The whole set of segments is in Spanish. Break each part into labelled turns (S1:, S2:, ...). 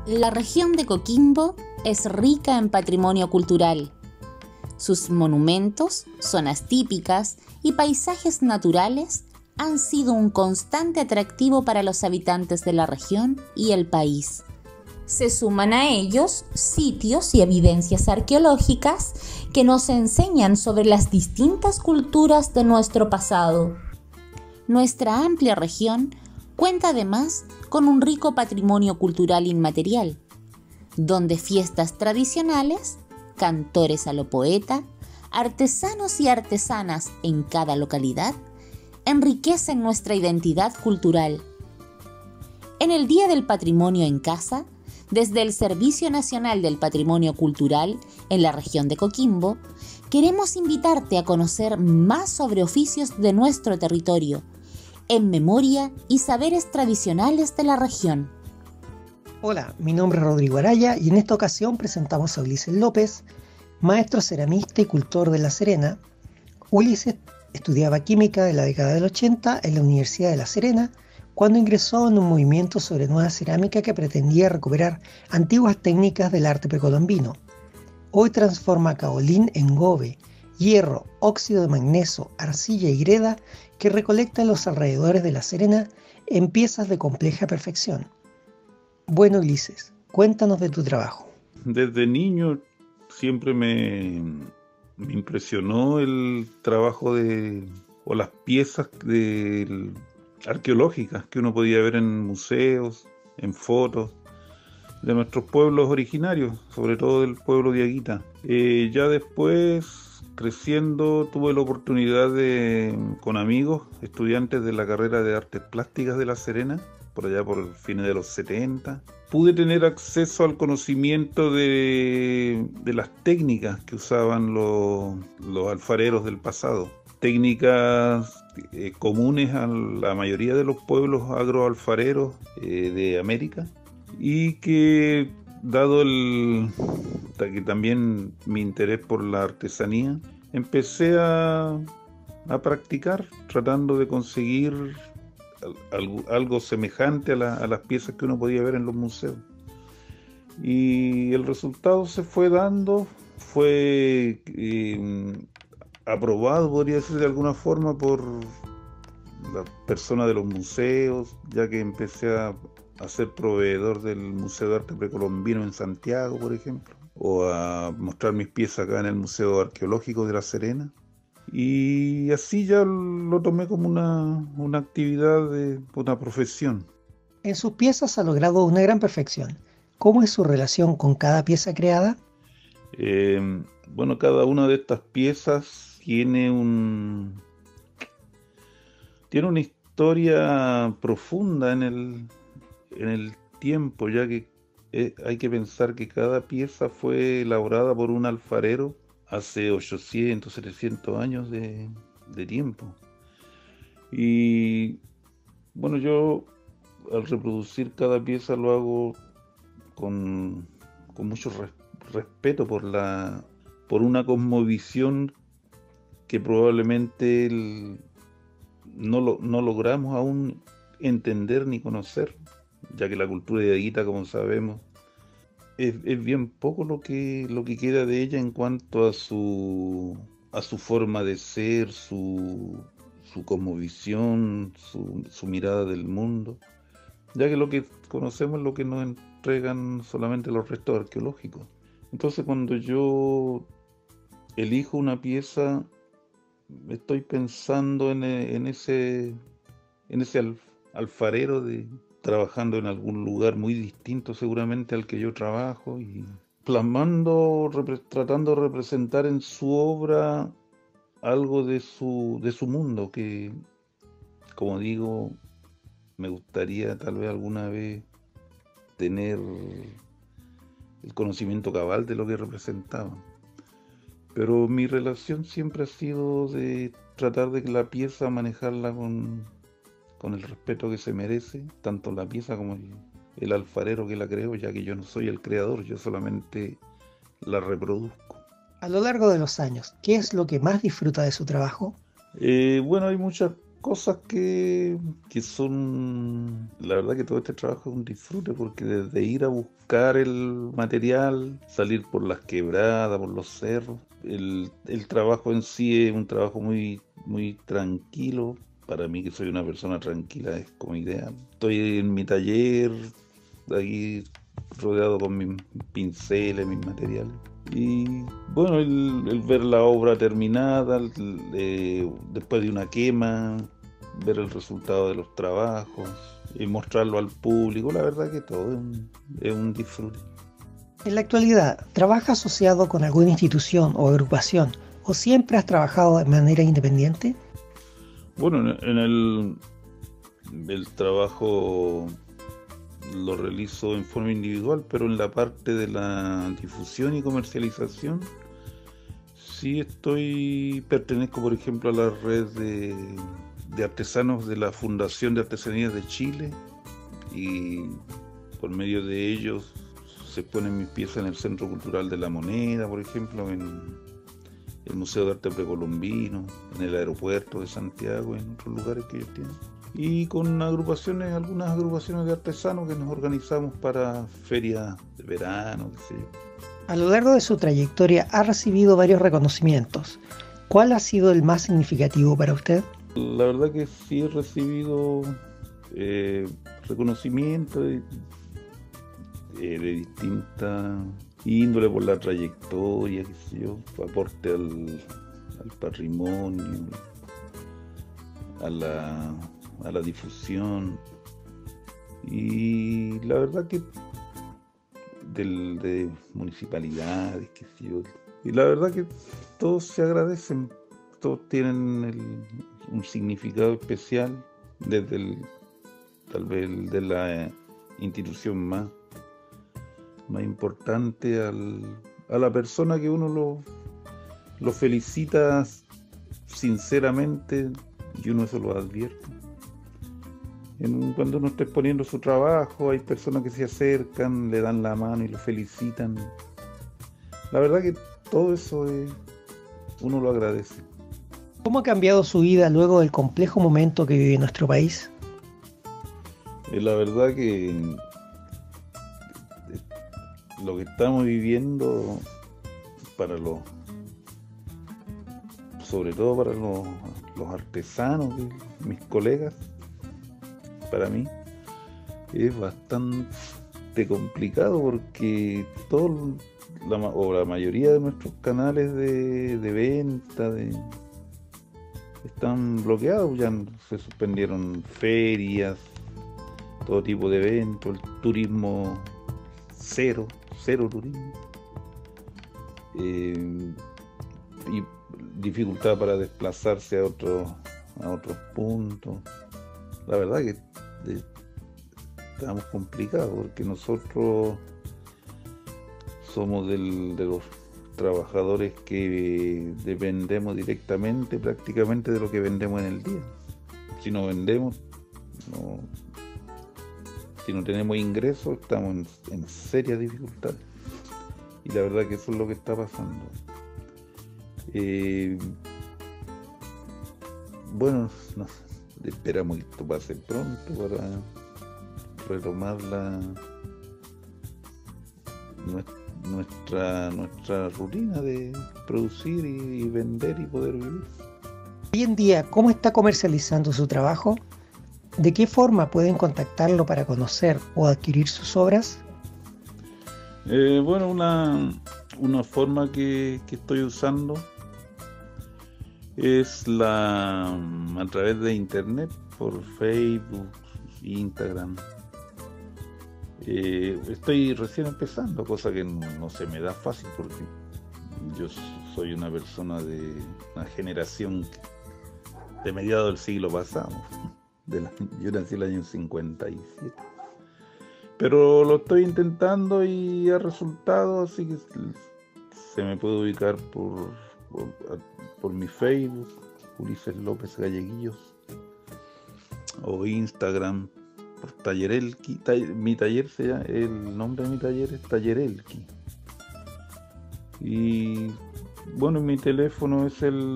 S1: La región de Coquimbo es rica en patrimonio cultural. Sus monumentos, zonas típicas y paisajes naturales han sido un constante atractivo para los habitantes de la región y el país. Se suman a ellos sitios y evidencias arqueológicas que nos enseñan sobre las distintas culturas de nuestro pasado. Nuestra amplia región cuenta además con un rico patrimonio cultural inmaterial, donde fiestas tradicionales, cantores a lo poeta, artesanos y artesanas en cada localidad enriquecen nuestra identidad cultural. En el Día del Patrimonio en Casa, desde el Servicio Nacional del Patrimonio Cultural en la región de Coquimbo, queremos invitarte a conocer más sobre oficios de nuestro territorio, en memoria y saberes tradicionales de la región.
S2: Hola, mi nombre es Rodrigo Araya y en esta ocasión presentamos a Ulises López, maestro ceramista y cultor de La Serena. Ulises estudiaba química de la década del 80 en la Universidad de La Serena, cuando ingresó en un movimiento sobre nueva cerámica que pretendía recuperar antiguas técnicas del arte precolombino. Hoy transforma caolín en gobe, hierro, óxido de magnesio, arcilla y greda que recolecta en los alrededores de La Serena en piezas de compleja perfección. Bueno, Ulises, cuéntanos de tu trabajo.
S3: Desde niño siempre me impresionó el trabajo o las piezas arqueológicas que uno podía ver en museos, en fotos de nuestros pueblos originarios, sobre todo del pueblo de Aguita. Ya después, creciendo, tuve la oportunidad con amigos, estudiantes de la carrera de Artes Plásticas de La Serena, por allá por fines de los 70, pude tener acceso al conocimiento de las técnicas que usaban los alfareros del pasado. Técnicas comunes a la mayoría de los pueblos agroalfareros de América, y que, dado que también mi interés por la artesanía, empecé a practicar, tratando de conseguir algo semejante a las piezas que uno podía ver en los museos. Y el resultado se fue dando, fue aprobado, podría decir de alguna forma, por las personas de los museos, ya que empecé a ser proveedor del Museo de Arte Precolombino en Santiago, por ejemplo, o a mostrar mis piezas acá en el Museo Arqueológico de La Serena. Y así ya lo tomé como una actividad, una profesión.
S2: En sus piezas ha logrado una gran perfección. ¿Cómo es su relación con cada pieza creada?
S3: Bueno, cada una de estas piezas tiene una historia profunda en el tiempo, ya que hay que pensar que cada pieza fue elaborada por un alfarero hace 800, 700 años de tiempo. Y bueno, yo al reproducir cada pieza lo hago con mucho respeto por una cosmovisión que probablemente no logramos aún entender ni conocer, ya que la cultura de Aguita, como sabemos, es bien poco lo que queda de ella en cuanto a su forma de ser, su cosmovisión, su mirada del mundo, ya que lo que conocemos es lo que nos entregan solamente los restos arqueológicos. Entonces, cuando yo elijo una pieza, estoy pensando en ese alfarero trabajando en algún lugar muy distinto seguramente al que yo trabajo, y plasmando, tratando de representar en su obra algo de su mundo, que, como digo, me gustaría tal vez alguna vez tener el conocimiento cabal de lo que representaba. Pero mi relación siempre ha sido de tratar de que la pieza manejarla con el respeto que se merece, tanto la pieza como el alfarero que la creó, ya que yo no soy el creador, yo solamente la reproduzco.
S2: A lo largo de los años, ¿qué es lo que más disfruta de su trabajo?
S3: Bueno, hay muchas cosas que son, la verdad que todo este trabajo es un disfrute, porque desde ir a buscar el material, salir por las quebradas, por los cerros, el trabajo en sí es un trabajo muy, muy tranquilo. Para mí, que soy una persona tranquila, es como ideal. Estoy en mi taller, aquí rodeado con mis pinceles, mis materiales. Y bueno, el ver la obra terminada, después de una quema, ver el resultado de los trabajos y mostrarlo al público, la verdad que todo es un disfrute.
S2: En la actualidad, ¿trabajas asociado con alguna institución o agrupación o siempre has trabajado de manera independiente?
S3: Bueno, el trabajo lo realizo en forma individual, pero en la parte de la difusión y comercialización sí pertenezco, por ejemplo, a la red de artesanos de la Fundación de Artesanías de Chile, y por medio de ellos se ponen mis piezas en el Centro Cultural de la Moneda, por ejemplo, en el Museo de Arte Precolombino, en el aeropuerto de Santiago, en otros lugares que ellos tienen. Y con algunas agrupaciones de artesanos que nos organizamos para ferias de verano, qué sé yo.
S2: A lo largo de su trayectoria ha recibido varios reconocimientos. ¿Cuál ha sido el más significativo para usted?
S3: La verdad que sí he recibido reconocimientos de distintas índole, por la trayectoria, qué sé yo, aporte al patrimonio, a la difusión, y la verdad que de municipalidades, qué sé yo, y la verdad que todos se agradecen, todos tienen un significado especial, desde tal vez el de la institución más importante a la persona que uno lo felicita sinceramente, y uno eso lo advierte. Cuando uno está exponiendo su trabajo, hay personas que se acercan, le dan la mano y lo felicitan. La verdad que todo eso uno lo agradece.
S2: ¿Cómo ha cambiado su vida luego del complejo momento que vive nuestro país?
S3: La verdad que lo que estamos viviendo, sobre todo para los artesanos, mis colegas, para mí es bastante complicado, porque la mayoría de nuestros canales de venta están bloqueados, ya se suspendieron ferias, todo tipo de eventos, el turismo cero turismo, y dificultad para desplazarse a otros puntos. La verdad que estamos complicados, porque nosotros somos de los trabajadores que dependemos directamente, prácticamente, de lo que vendemos en el día. Si no vendemos, si no tenemos ingresos, estamos en serias dificultades. Y la verdad que eso es lo que está pasando. Bueno, esperamos que esto pase pronto para retomar nuestra rutina de producir y vender y poder vivir.
S2: Hoy en día, ¿cómo está comercializando su trabajo? ¿De qué forma pueden contactarlo para conocer o adquirir sus obras?
S3: Bueno, una forma que estoy usando es a través de internet, por Facebook, Instagram. Estoy recién empezando, cosa que no se me da fácil, porque yo soy una persona de una generación de mediados del siglo pasado. Yo nací en el año 57. Pero lo estoy intentando y ha resultado, así que se me puede ubicar por mi Facebook, Ulises López Galleguillos, o Instagram, por Tallerelki. Mi taller el nombre de mi taller es Tallerelki. Y Bueno, mi teléfono es el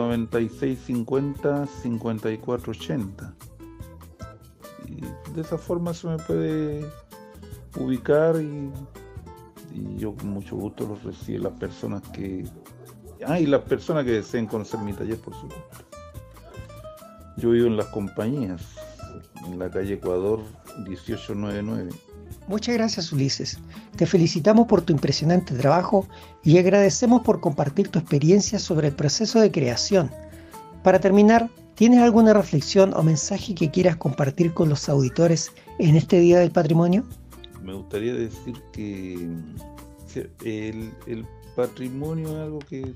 S3: 9650-5480. Y de esa forma se me puede ubicar y yo con mucho gusto los recibo las personas que... y las personas que deseen conocer mi taller, por supuesto. Yo vivo en Las Compañías, en la calle Ecuador 1899.
S2: Muchas gracias, Ulises. Te felicitamos por tu impresionante trabajo y agradecemos por compartir tu experiencia sobre el proceso de creación. Para terminar, ¿tienes alguna reflexión o mensaje que quieras compartir con los auditores en este Día del Patrimonio?
S3: Me gustaría decir que el patrimonio es algo que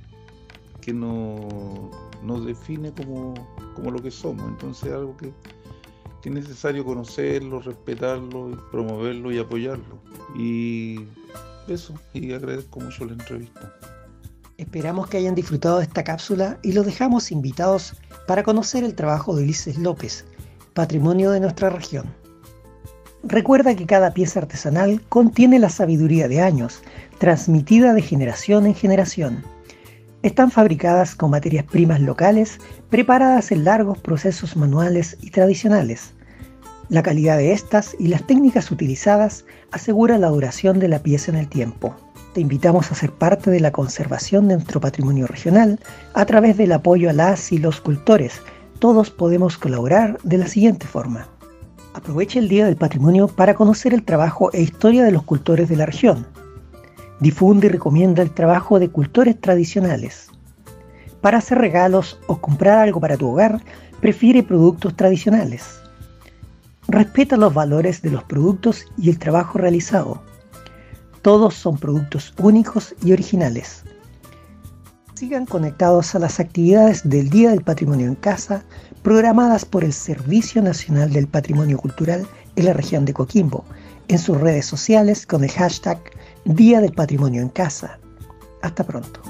S3: nos define como lo que somos. Entonces es algo que es necesario conocerlo, respetarlo, promoverlo y apoyarlo. Y eso, y agradezco mucho la entrevista.
S2: Esperamos que hayan disfrutado de esta cápsula y los dejamos invitados para conocer el trabajo de Ulises López, patrimonio de nuestra región. Recuerda que cada pieza artesanal contiene la sabiduría de años, transmitida de generación en generación. Están fabricadas con materias primas locales, preparadas en largos procesos manuales y tradicionales. La calidad de estas y las técnicas utilizadas aseguran la duración de la pieza en el tiempo. Te invitamos a ser parte de la conservación de nuestro patrimonio regional a través del apoyo a las y los cultores. Todos podemos colaborar de la siguiente forma. Aprovecha el Día del Patrimonio para conocer el trabajo e historia de los cultores de la región. Difunde y recomienda el trabajo de cultores tradicionales. Para hacer regalos o comprar algo para tu hogar, prefiere productos tradicionales. Respeta los valores de los productos y el trabajo realizado. Todos son productos únicos y originales. Sigan conectados a las actividades del Día del Patrimonio en Casa, programadas por el Servicio Nacional del Patrimonio Cultural en la región de Coquimbo, en sus redes sociales con el hashtag Día del Patrimonio en Casa. Hasta pronto.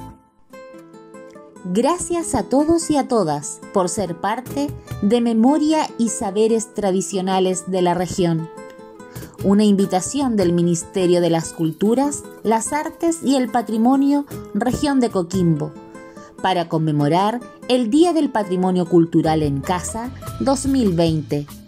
S1: Gracias a todos y a todas por ser parte de Memoria y Saberes Tradicionales de la región. Una invitación del Ministerio de las Culturas, las Artes y el Patrimonio, Región de Coquimbo, para conmemorar el Día del Patrimonio Cultural en Casa 2020.